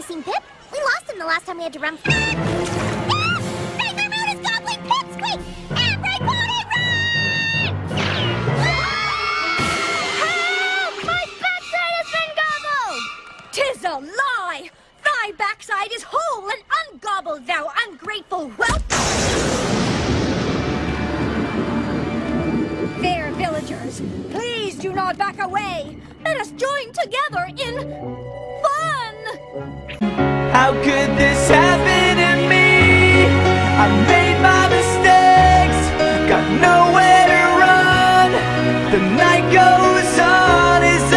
seen Pip? We lost him the last time we had to run. Ah! Nightmare Moon is gobbling Pipsqueak! Everybody run! Help! My backside has been gobbled! 'Tis a lie! Thy backside is whole and ungobbled, thou ungrateful whelp! There, villagers, please do not back away. Let us join together in fun! How could this happen?